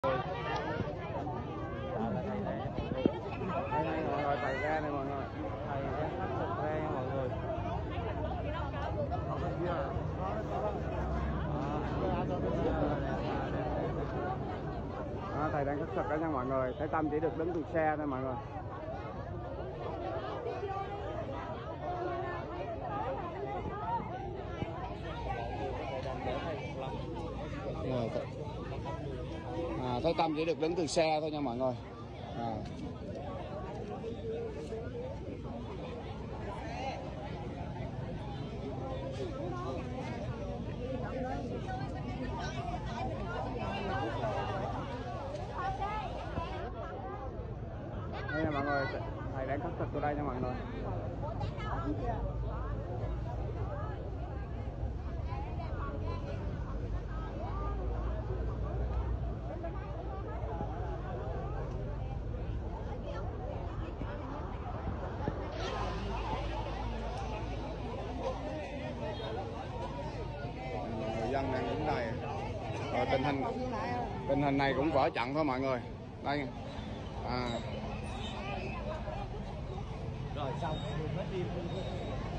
Đây mọi người, thầy ra này mọi người, thầy đang khắc phục ra nha mọi người. Thầy đang khắc phục đó nha mọi người. Thầy Tâm chỉ được đứng từ xa thôi mọi người. Thầy Tâm chỉ được đứng từ xa thôi nha mọi người. Đây nha mọi người, thầy đang khắc phục ở đây nha mọi người. Người dân đang đứng đây. Rồi tình hình này cũng vỡ trận thôi mọi người. Đây. Rồi xong, hết đi.